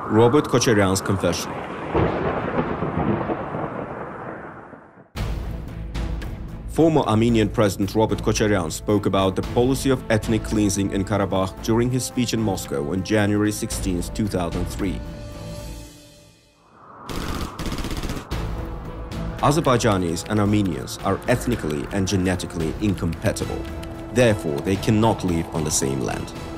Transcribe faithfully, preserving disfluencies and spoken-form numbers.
Robert Kocharyan's confession. Former Armenian President Robert Kocharyan spoke about the policy of ethnic cleansing in Karabakh during his speech in Moscow on January sixteenth, two thousand three. Azerbaijanis and Armenians are ethnically and genetically incompatible. Therefore, they cannot live on the same land.